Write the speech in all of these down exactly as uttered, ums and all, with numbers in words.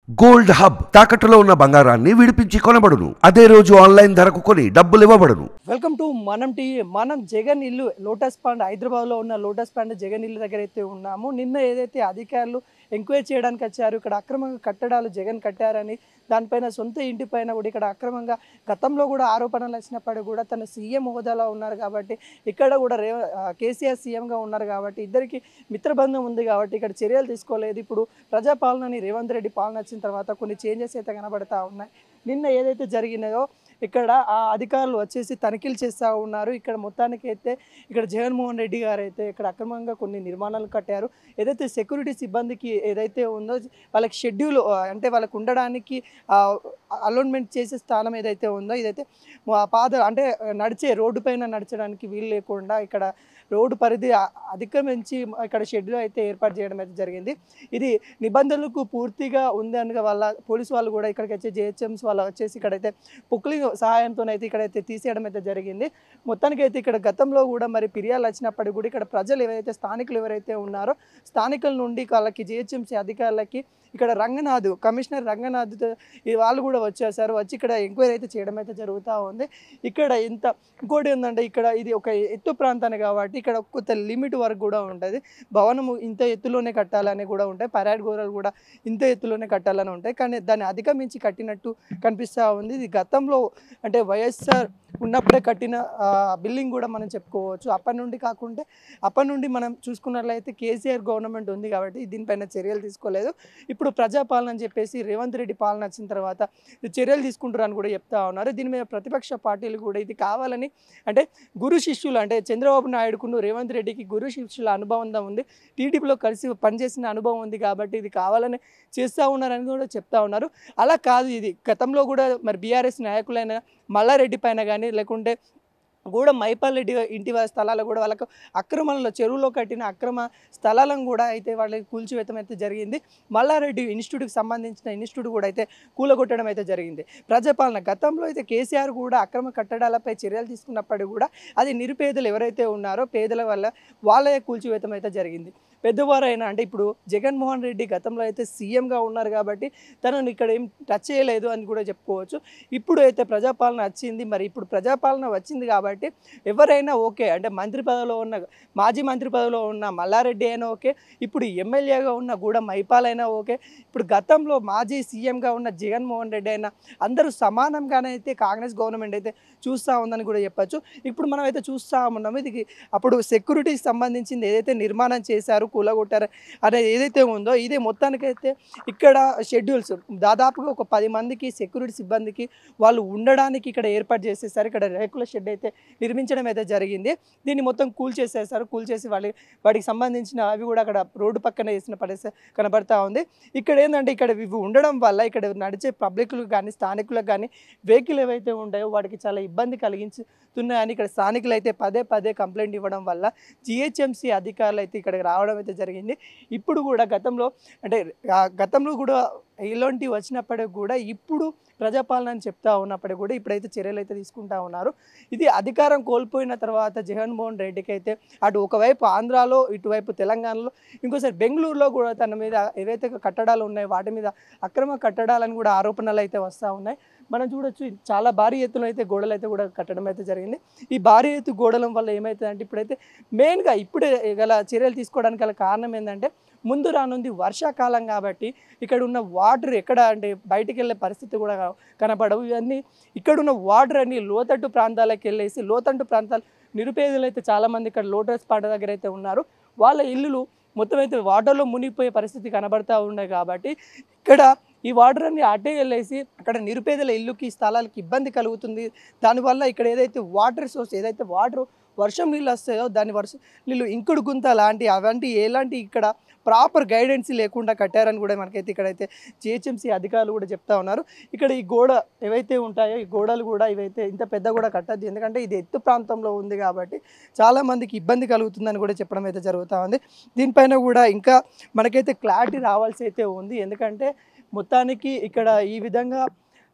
Gold hub తాకట్టులో ఉన్న బంగారాన్ని విడిపించి కొనబడును. అదే రోజు ఆన్లైన్ ధరకు కొని డబ్బులు ఇవ్వబడును. Welcome to Manam TV. మనం జగన్ ఇల్లు లోటస్ పాండ్ హైదరాబాద్లో ఉన్న లోటస్ పాండ్ జగన్ ఇల్లు దగ్గర అయితే ఉన్నాము. నిన్న ఏదైతే అధికారులు ఎంక్వైరీ చేయడానికి వచ్చారు, ఇక్కడ అక్రమంగా కట్టడాలు జగన్ కట్టారని, దానిపైన సొంత ఇంటిపైన కూడా ఇక్కడ అక్రమంగా గతంలో కూడా ఆరోపణలు వచ్చినప్పుడు కూడా తను సీఎం హోదాలో ఉన్నారు కాబట్టి, ఇక్కడ కూడా రే కేసీఆర్ సీఎంగా ఉన్నారు కాబట్టి ఇద్దరికి మిత్రబంధం ఉంది కాబట్టి ఇక్కడ చర్యలు తీసుకోలేదు. ఇప్పుడు ప్రజాపాలనని రేవంత్ రెడ్డి పాలన వచ్చిన తర్వాత కొన్ని చేంజెస్ అయితే కనబడతా ఉన్నాయి. నిన్న ఏదైతే జరిగినాయో ఇక్కడ ఆ అధికారులు వచ్చేసి తనిఖీలు చేస్తూ ఉన్నారు. ఇక్కడ మొత్తానికి అయితే ఇక్కడ జగన్మోహన్ రెడ్డి గారు అయితే ఇక్కడ అక్రమంగా కొన్ని నిర్మాణాలు కట్టారు. ఏదైతే సెక్యూరిటీ సిబ్బందికి ఏదైతే ఉందో వాళ్ళకి షెడ్యూల్ అంటే వాళ్ళకు ఉండడానికి అలౌన్మెంట్ చేసే స్థానం ఏదైతే ఉందో ఇదైతే పాద అంటే నడిచే రోడ్డు పైన నడచడానికి వీలు లేకుండా ఇక్కడ రోడ్డు పరిధి అధిగమించి ఇక్కడ షెడ్యూల్ అయితే ఏర్పాటు చేయడం అయితే జరిగింది. ఇది నిబంధనలకు పూర్తిగా ఉంది అనగా వాళ్ళ పోలీసు వాళ్ళు కూడా ఇక్కడికి వచ్చే జేహెచ్ఎంస్ వాళ్ళు వచ్చేసి ఇక్కడైతే పుక్లింగ్ సహాయంతో అయితే ఇక్కడైతే తీసేయడం అయితే జరిగింది. మొత్తానికి అయితే ఇక్కడ గతంలో కూడా మరి ఫిర్యాదులు వచ్చినప్పటికీ కూడా ఇక్కడ ప్రజలు ఎవరైతే స్థానికులు ఎవరైతే ఉన్నారో స్థానికుల నుండి వాళ్ళకి జిహెచ్ఎంసీ అధికారులకి ఇక్కడ రంగనాథ్ కమిషనర్ రంగనాథ్ వాళ్ళు కూడా వచ్చేసారు. వచ్చి ఇక్కడ ఎంక్వైరీ అయితే చేయడం అయితే జరుగుతూ ఉంది. ఇక్కడ ఇంత ఇంకోటి ఏంటంటే ఇక్కడ ఇది ఒక ఎత్తు ప్రాంతాన్ని కాబట్టి ఇక్కడ కొంత లిమిట్ వరకు కూడా ఉంటుంది. భవనము ఇంత ఎత్తులోనే కట్టాలని కూడా ఉంటాయి, పరాడ్ గోడలు కూడా ఇంత ఎత్తులోనే కట్టాలని ఉంటాయి. కానీ దాన్ని అధిగమించి కట్టినట్టు కనిపిస్తూ ఉంది. ఇది గతంలో అంటే వైఎస్ఆర్ ఉన్నప్పుడే కట్టిన బిల్డింగ్ కూడా మనం చెప్పుకోవచ్చు. అప్పటి నుండి కాకుంటే అప్పటి నుండి మనం చూసుకున్నట్లయితే కేసీఆర్ గవర్నమెంట్ ఉంది కాబట్టి దీనిపైన చర్యలు తీసుకోలేదు. ఇప్పుడు ప్రజాపాలన అని చెప్పేసి రేవంత్ రెడ్డి పాలన వచ్చిన తర్వాత చర్యలు తీసుకుంటారని కూడా చెప్తా ఉన్నారు. దీని మీద ప్రతిపక్ష పార్టీలు కూడా ఇది కావాలని అంటే గురు శిష్యులు అంటే చంద్రబాబు నాయుడుకును రేవంత్ రెడ్డికి గురు శిష్యుల అనుభవం ఉంది, టీడీపీలో కలిసి పనిచేసిన అనుభవం ఉంది కాబట్టి ఇది కావాలని చేస్తూ ఉన్నారని కూడా చెప్తా ఉన్నారు. అలా కాదు, ఇది గతంలో కూడా మరి బీఆర్ఎస్ నాయకులైన మల్లారెడ్డి పైన కానీ లేకుంటే కూడా మైపాల్ రెడ్డి ఇంటి స్థలాలు కూడా వాళ్ళకు అక్రమంలో చెరువులో కట్టిన అక్రమ స్థలాలను కూడా అయితే వాళ్ళకి కూల్చివేతం అయితే జరిగింది. మల్లారెడ్డి ఇన్స్టిట్యూట్కి సంబంధించిన ఇన్స్టిట్యూట్ కూడా అయితే కూలగొట్టడం అయితే జరిగింది. ప్రజాపాలన గతంలో అయితే కేసీఆర్ కూడా అక్రమ కట్టడాలపై చర్యలు తీసుకున్నప్పటికీ కూడా అది నిరుపేదలు ఎవరైతే ఉన్నారో పేదల వల్ల వాళ్ళే కూల్చివేతం అయితే జరిగింది. పెద్దవారైనా అంటే ఇప్పుడు జగన్మోహన్ రెడ్డి గతంలో అయితే సీఎంగా ఉన్నారు కాబట్టి తనను ఇక్కడ ఏం టచ్ చేయలేదు అని కూడా చెప్పుకోవచ్చు. ఇప్పుడు అయితే ప్రజాపాలన వచ్చింది, మరి ఇప్పుడు ప్రజాపాలన వచ్చింది కాబట్టి ఎవరైనా ఓకే అంటే మంత్రి పదవిలో ఉన్న మాజీ మంత్రి పదవిలో ఉన్న మల్లారెడ్డి అయినా ఓకే, ఇప్పుడు ఎమ్మెల్యేగా ఉన్న కూడా మైపాల్ అయినా ఓకే, ఇప్పుడు గతంలో మాజీ సీఎంగా ఉన్న జగన్మోహన్ రెడ్డి అయినా అందరూ సమానంగానే అయితే కాంగ్రెస్ గవర్నమెంట్ అయితే చూస్తూ ఉందని కూడా చెప్పచ్చు. ఇప్పుడు మనం అయితే చూస్తూ ఉన్నాము. ఇది అప్పుడు సెక్యూరిటీకి సంబంధించింది ఏదైతే నిర్మాణం చేశారు కూలగొట్టారు అనేది ఏదైతే ఉందో ఇదే మొత్తానికైతే ఇక్కడ షెడ్యూల్స్ దాదాపుగా ఒక పది మందికి సెక్యూరిటీ సిబ్బందికి వాళ్ళు ఉండడానికి ఇక్కడ ఏర్పాటు చేసేసారు. ఇక్కడ రేకుల షెడ్ అయితే నిర్మించడం అయితే జరిగింది. దీన్ని మొత్తం కూల్ చేసేసారు. కూల్ చేసి వాళ్ళకి వాటికి సంబంధించిన అవి కూడా అక్కడ రోడ్డు పక్కన వేసిన పడేసే కనబడతా ఉంది. ఇక్కడ ఏంటంటే ఇక్కడ ఇవి ఉండడం వల్ల ఇక్కడ నడిచే పబ్లిక్లకు కానీ స్థానికులకు కానీ వెహికల్ ఏవైతే ఉంటాయో వాటికి చాలా ఇబ్బంది కలిగించుతున్నాయని ఇక్కడ స్థానికులు అయితే పదే పదే కంప్లైంట్ ఇవ్వడం వల్ల జిహెచ్ఎంసీ అధికారులు అయితే ఇక్కడికి రావడం అయితే జరిగింది. ఇప్పుడు కూడా గతంలో అంటే గతంలో కూడా ఇలాంటివి వచ్చినప్పటికి కూడా ఇప్పుడు ప్రజాపాలన అని చెప్తా ఉన్నప్పటికీ కూడా ఇప్పుడైతే చర్యలు అయితే తీసుకుంటా ఉన్నారు. ఇది అధికారం కోల్పోయిన తర్వాత జగన్మోహన్ రెడ్డికి అయితే అటు ఒకవైపు ఆంధ్రాలో ఇటువైపు తెలంగాణలో ఇంకోసారి బెంగళూరులో కూడా తన మీద ఏవైతే కట్టడాలు ఉన్నాయో వాటి మీద అక్రమ కట్టడాలని కూడా ఆరోపణలు అయితే వస్తూ ఉన్నాయి. మనం చూడొచ్చు చాలా భారీ ఎత్తులో అయితే గోడలు అయితే కూడా కట్టడం అయితే జరిగింది. ఈ భారీ ఎత్తు గోడల వల్ల ఏమవుతుందంటే ఇప్పుడైతే మెయిన్గా ఇప్పుడే గల చర్యలు తీసుకోవడానికి గల కారణం ఏంటంటే ముందు రానుంది వర్షాకాలం కాబట్టి ఇక్కడ ఉన్న వాటర్ ఎక్కడ అంటే బయటికి వెళ్ళే పరిస్థితి కూడా కనపడవు. ఇవన్నీ ఇక్కడున్న వాటర్ అన్ని లోతట్టు ప్రాంతాలకు వెళ్ళేసి లోతట్టు ప్రాంతాలు నిరుపేదలు అయితే చాలామంది ఇక్కడ లోటస్ పాట దగ్గర అయితే ఉన్నారు. వాళ్ళ ఇల్లులు మొత్తం అయితే వాటర్లో మునిగిపోయే పరిస్థితి కనబడతా ఉన్నాయి కాబట్టి ఇక్కడ ఈ వాటర్ అన్ని అటే వెళ్ళేసి అక్కడ నిరుపేదల ఇల్లుకి స్థలాలకి ఇబ్బంది కలుగుతుంది. దానివల్ల ఇక్కడ ఏదైతే వాటర్ సోర్స్ ఏదైతే వాటర్ వర్షం నీళ్ళు వస్తాయో దాని వర్షం నీళ్ళు ఇంకుడు గుంత లాంటి అవంటి ఎలాంటి ఇక్కడ ప్రాపర్ గైడెన్స్ లేకుండా కట్టారని కూడా మనకైతే ఇక్కడైతే జిహెచ్ఎంసీ అధికారులు కూడా చెప్తా ఉన్నారు. ఇక్కడ ఈ గోడ ఏవైతే ఉంటాయో ఈ గోడలు కూడా ఇవైతే ఇంత పెద్ద కూడా కట్టద్దు, ఎందుకంటే ఇది ఎత్తు ప్రాంతంలో ఉంది కాబట్టి చాలామందికి ఇబ్బంది కలుగుతుందని కూడా చెప్పడం అయితే జరుగుతూ ఉంది. దీనిపైన కూడా ఇంకా మనకైతే క్లారిటీ రావాల్సి అయితే ఉంది. ఎందుకంటే మొత్తానికి ఇక్కడ ఈ విధంగా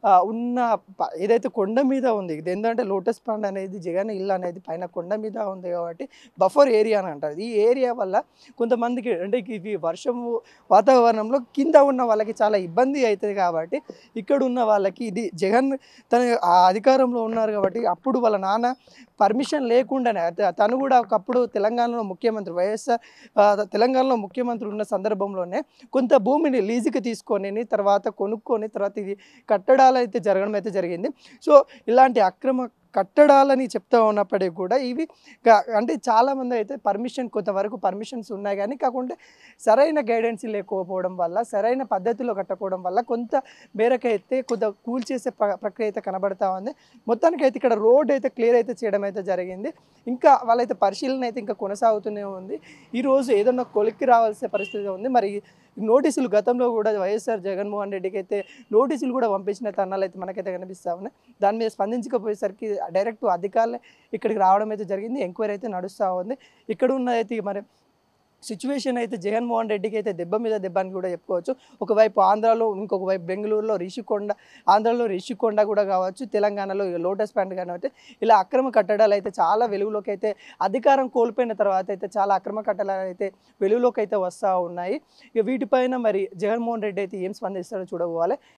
ఆ, ఉన్న ప- ఏదైతే కొండ మీద ఉంది ఇది ఏంటంటే లోటస్ పాండ్ అనేది జగన్ ఇల్లు అనేది పైన కొండ మీద ఉంది కాబట్టి బఫర్ ఏరియా అని అంటారు. ఈ ఏరియా వల్ల కొంతమందికి అంటే ఇది వర్షము వాతావరణంలో కింద ఉన్న వాళ్ళకి చాలా ఇబ్బంది అవుతుంది కాబట్టి ఇక్కడ ఉన్న వాళ్ళకి ఇది జగన్ తన ఆ అధికారంలో ఉన్నారు కాబట్టి అప్పుడు వాళ్ళ నాన్న పర్మిషన్ లేకుండానే త- తను కూడా ఒకప్పుడు తెలంగాణలో ముఖ్యమంత్రి వైఎస్ఆర్ ఆ, తెలంగాణలో ముఖ్యమంత్రి ఉన్న సందర్భంలోనే కొంత భూమిని లీజుకి తీసుకొని తర్వాత కొనుక్కొని తర్వాత ఇది కట్టడాలు అయితే జరగడం అయితే జరిగింది. సో ఇలాంటి అక్రమ కట్టడాలని చెప్తా ఉన్నప్పటికీ కూడా ఇవి క- అంటే చాలామంది అయితే పర్మిషన్ కొంతవరకు పర్మిషన్స్ ఉన్నాయి కానీ కాకుంటే సరైన గైడెన్స్ లేకపోవడం వల్ల సరైన పద్ధతిలో కట్టకపోవడం వల్ల కొంత మేరకు అయితే కొంత కూల్చేసే ప్ర- ప్రక్రియ అయితే కనబడతా ఉంది. మొత్తానికి అయితే ఇక్కడ రోడ్ అయితే క్లియర్ అయితే చేయడం అయితే జరిగింది. ఇంకా వాళ్ళైతే పరిశీలన అయితే ఇంకా కొనసాగుతూనే ఉంది. ఈరోజు ఏదన్నా కొలిక్కి రావాల్సిన పరిస్థితి ఉంది. మరి నోటీసులు గతంలో కూడా వైఎస్ఆర్ జగన్మోహన్ రెడ్డికి అయితే నోటీసులు కూడా పంపించిన తరుణాలు అయితే మనకైతే కనిపిస్తా ఉన్నాయి. దాని మీద స్పందించకపోయేసరికి డైరెక్ట్ అధికారులే ఇక్కడికి రావడం అయితే జరిగింది. ఎంక్వైరీ అయితే నడుస్తూ ఉంది. ఇక్కడ ఉన్నదైతే మరి సిచ్యువేషన్ అయితే జగన్మోహన్ రెడ్డికి అయితే దెబ్బ మీద దెబ్బ అని కూడా చెప్పుకోవచ్చు. ఒకవైపు ఆంధ్రాలో, ఇంకొక వైపు బెంగళూరులో రిషికొండ, ఆంధ్రాలో రిషికొండ కూడా కావచ్చు, తెలంగాణలో ఈ లోటస్ పాండ్ కానివ్వండి, ఇలా అక్రమ కట్టడాలు అయితే చాలా వెలుగులోకి అయితే అధికారం కోల్పోయిన తర్వాత అయితే చాలా అక్రమ కట్టడాలు అయితే వెలుగులోకి అయితే వస్తూ ఉన్నాయి. ఇక వీటిపైన మరి జగన్మోహన్ రెడ్డి అయితే ఏం స్పందిస్తాడో చూడబోవాలి.